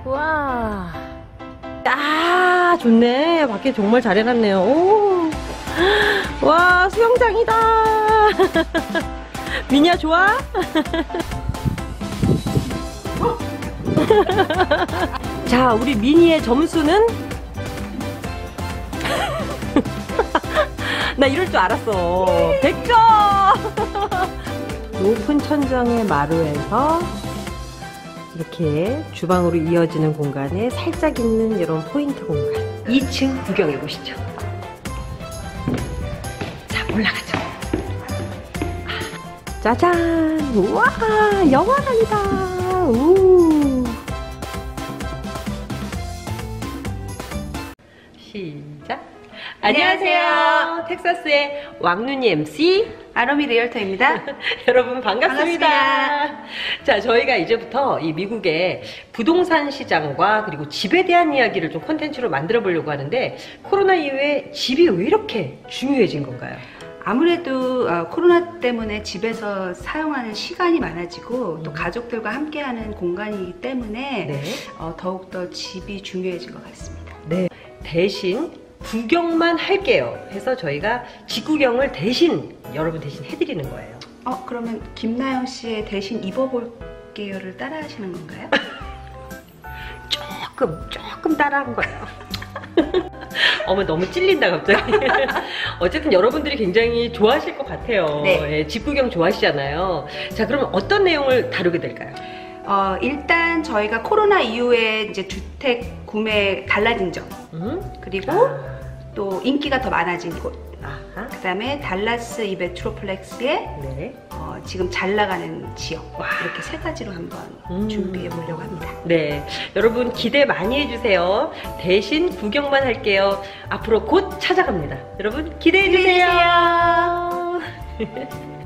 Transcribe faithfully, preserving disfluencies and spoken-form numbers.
와. 아, 좋네. 밖에 정말 잘 해놨네요. 오. 와, 수영장이다. 미니야, 좋아? 자, 우리 미니의 점수는? 나 이럴 줄 알았어. 백 점! 높은 천장의 마루에서 이렇게 주방으로 이어지는 공간에 살짝 있는 이런 포인트 공간. 이 층 구경해 보시죠. 자, 올라가죠. 짜잔! 우와! 영화관이다! 우! 시작! 안녕하세요. 텍사스의 왕눈이 엠씨 아로미 리얼터입니다. 여러분 반갑습니다. 반갑습니다. 자, 저희가 이제부터 이 미국의 부동산 시장과 그리고 집에 대한 이야기를 좀 콘텐츠로 만들어 보려고 하는데, 코로나 이후에 집이 왜 이렇게 중요해진 건가요? 아무래도 어, 코로나 때문에 집에서 사용하는 시간이 많아지고 음. 또 가족들과 함께하는 공간이기 때문에 네. 어, 더욱더 집이 중요해진 것 같습니다. 네. 대신 구경만 할게요 해서 저희가 집 구경을 대신 여러분 대신 해드리는 거예요. 어 그러면 김나영 씨의 대신 입어볼게요를 따라 하시는 건가요? 조금 조금 따라한 거예요. 어머, 너무 찔린다 갑자기. 어쨌든 여러분들이 굉장히 좋아하실 것 같아요. 네. 예, 집 구경 좋아하시잖아요. 자, 그러면 어떤 내용을 다루게 될까요? 어, 일단 저희가 코로나 이후에 이제 주택 구매 달라진 점, 음? 그리고 아. 또 인기가 더 많아진 곳, 아하. 그 다음에 달라스 이 메트로플렉스의 네. 어, 지금 잘 나가는 지역, 와, 이렇게 세 가지로 한번 음. 준비해 보려고 합니다. 네, 여러분 기대 많이 해주세요. 대신 구경만 할게요. 앞으로 곧 찾아갑니다. 여러분 기대해 주세요.